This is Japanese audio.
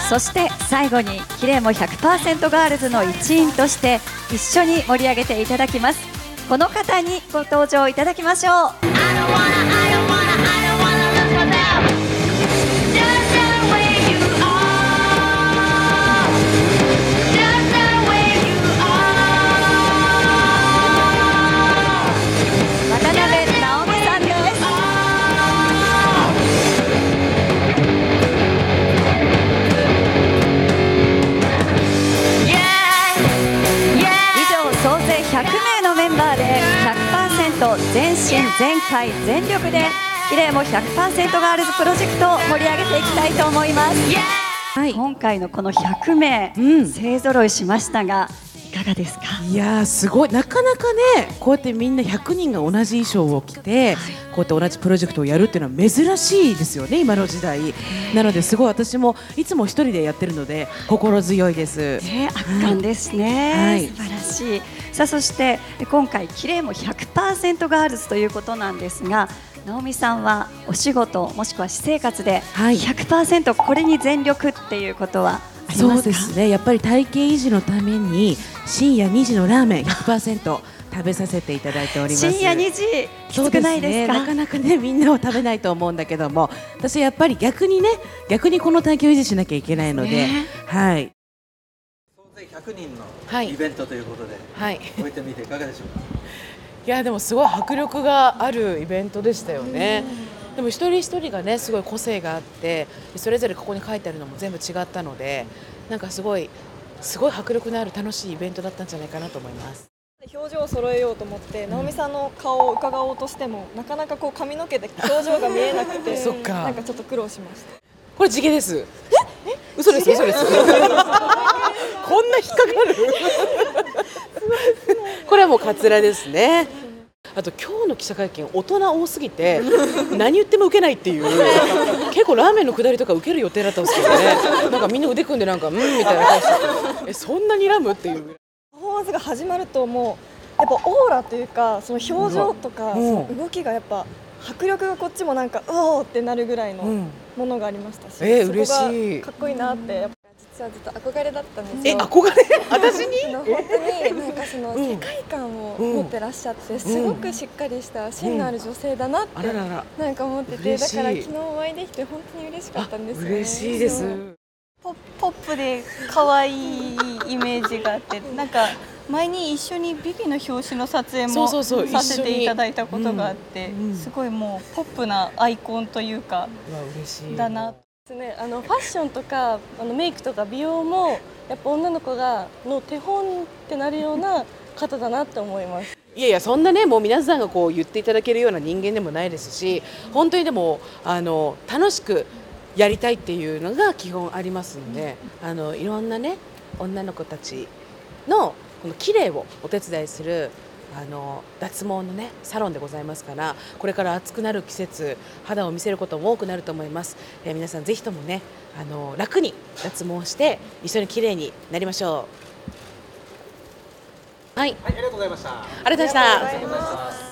そして最後にキレイも 100% ガールズの一員として一緒に盛り上げていただきます。この方にご登場いただきましょう。100名のメンバーで 100% 全身全開全力でキレイも 100% ガールズプロジェクトを盛り上げていきたいと思います。はい、今回のこの100名、勢ぞろいしましたがいかがですか？ いやーすごい、なかなかねこうやってみんな100人が同じ衣装を着て、こうやって同じプロジェクトをやるっていうのは珍しいですよね、今の時代。なのですごい私もいつも一人でやってるので心強いです。 圧巻ですね、はい、素晴らしい。さあそして今回キレイも 100% ガールズということなんですが、直美さんはお仕事もしくは私生活で 100% これに全力っていうことはありますか？ そうですね、やっぱり体型維持のために深夜2時のラーメン 100% 食べさせていただいております。 深夜2時きつくないですか？ なかなかねみんなは食べないと思うんだけども、私はやっぱり逆にこの体型を維持しなきゃいけないので、はい。 総勢100人のイベントということで、終えてみていかがでしょうか？ いやでもすごい迫力があるイベントでしたよね。でも一人一人がねすごい個性があって、それぞれここに書いてあるのも全部違ったので、なんかすごい迫力のある楽しいイベントだったんじゃないかなと思います。 表情を揃えようと思って直美さんの顔を伺おうとしても、なかなかこう髪の毛で表情が見えなくてなんかちょっと苦労しました。 これ地毛です。嘘です嘘です。こんな引っかかるこれはもうカツラですね。あと今日の記者会見大人多すぎて何言っても受けないっていう結構ラーメンの下りとか受ける予定だったんですけどね、なんかみんな腕組んでなんかみたいな顔してそんなにラムっていうパフォーマンスが始まるともうやっぱオーラというかその表情とかその動きがやっぱ迫力がこっちもなんかうおーってなるぐらいのものがありましたし、 嬉しい。 かっこいいなってやっぱ実はずっと憧れだったんですよ。 憧れ？私に？ 本当になんかその世界観を持ってらっしゃってすごくしっかりした芯のある女性だなってなんか思ってて、だから昨日お会いできて本当に嬉しかったんですよね。 嬉しいです。 ポップで可愛いイメージがあって、なんか前に一緒にビビの表紙の撮影もさせていただいたことがあって、すごいもうポップなアイコンというかだな。 ファッションとかメイクとか美容もやっぱ女の子の手本ってなるような方だなって思います。 いやいやそんなねもう皆さんがこう言っていただけるような人間でもないですし、本当にでも楽しくやりたいっていうのが基本ありますので、いろんなね女の子たちのこの綺麗をお手伝いする脱毛のねサロンでございますから、これから暑くなる季節肌を見せることも多くなると思います。皆さんぜひともね楽に脱毛して一緒に綺麗になりましょう。はい、 ありがとうございました。 ありがとうございました。